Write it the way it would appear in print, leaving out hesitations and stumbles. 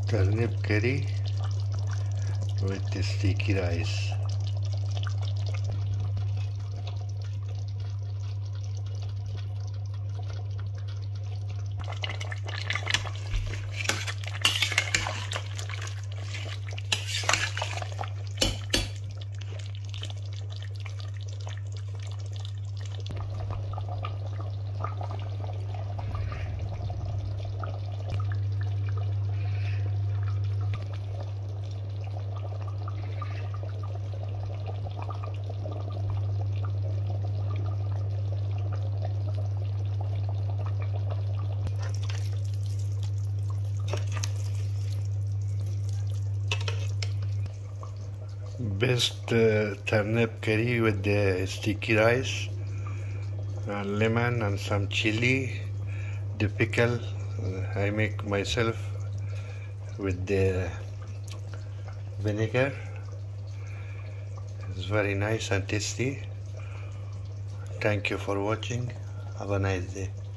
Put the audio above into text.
Turnip curry with the sticky rice. Best turnip curry with the sticky rice, lemon and some chili. The pickle I make myself with the vinegar. It's very nice and tasty. Thank you for watching. Have a nice day.